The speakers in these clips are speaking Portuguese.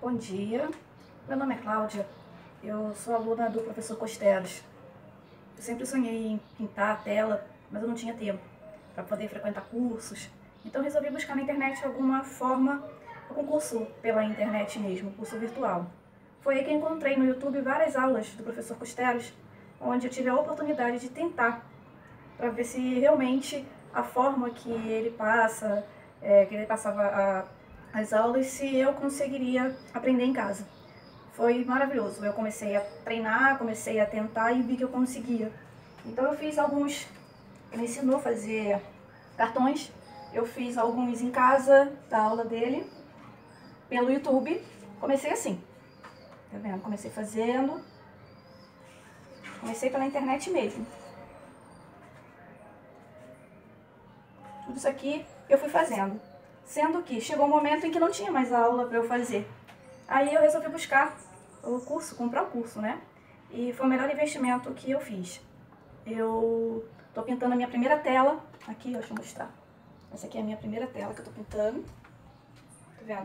Bom dia, meu nome é Cláudia, eu sou aluna do professor Costelos. Eu sempre sonhei em pintar a tela, mas eu não tinha tempo para poder frequentar cursos. Então resolvi buscar na internet alguma forma, algum curso pela internet mesmo, curso virtual. Foi aí que encontrei no YouTube várias aulas do professor Costelos, onde eu tive a oportunidade de tentar, para ver se realmente a forma que ele passa, que ele passava as aulas, se eu conseguiria aprender em casa. Foi maravilhoso. Eu comecei a treinar, comecei a tentar e vi que eu conseguia. Então eu fiz alguns, ele ensinou a fazer cartões, eu fiz alguns em casa da aula dele, pelo YouTube. Comecei assim, tá vendo? Comecei fazendo, comecei pela internet mesmo. Tudo isso aqui eu fui fazendo, sendo que chegou um momento em que não tinha mais aula para eu fazer. Aí eu resolvi buscar o curso, comprar o curso, né? E foi o melhor investimento que eu fiz. Eu tô pintando a minha primeira tela, aqui, ó, deixa eu mostrar. Essa aqui é a minha primeira tela que eu tô pintando, tá vendo?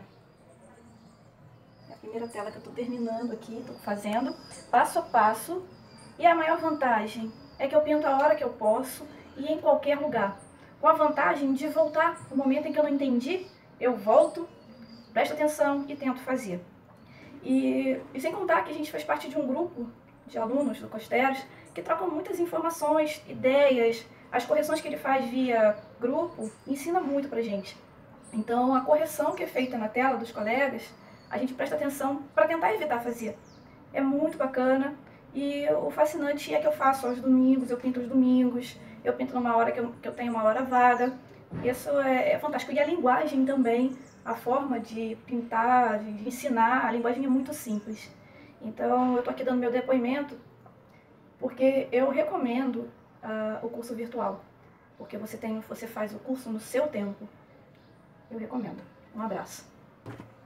É a primeira tela que eu tô terminando aqui, tô fazendo passo a passo. E a maior vantagem é que eu pinto a hora que eu posso e em qualquer lugar. Com a vantagem de voltar no momento em que eu não entendi, eu volto, presto atenção e tento fazer. E sem contar que a gente faz parte de um grupo de alunos do Costelos que trocam muitas informações, ideias, as correções que ele faz via grupo ensina muito pra gente. Então a correção que é feita na tela dos colegas, a gente presta atenção para tentar evitar fazer. É muito bacana e o fascinante é que eu faço aos domingos, eu pinto aos domingos, eu pinto numa hora que eu tenho uma hora vaga. Isso é fantástico. E a linguagem também, a forma de pintar, de ensinar, a linguagem é muito simples. Então eu estou aqui dando meu depoimento porque eu recomendo o curso virtual, porque você faz o curso no seu tempo. Eu recomendo. Um abraço.